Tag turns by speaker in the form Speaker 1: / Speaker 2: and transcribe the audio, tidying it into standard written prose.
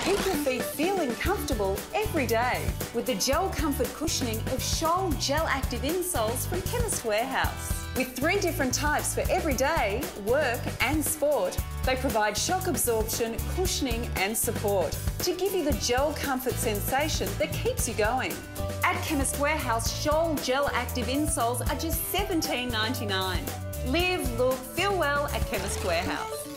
Speaker 1: Keep your feet feeling comfortable every day with the gel comfort cushioning of Scholl GelActiv insoles from Chemist Warehouse. With 3 different types for everyday, work and sport, they provide shock absorption, cushioning and support to give you the gel comfort sensation that keeps you going. At Chemist Warehouse, Scholl GelActiv insoles are just $17.99. Live, look, feel well at Chemist Warehouse.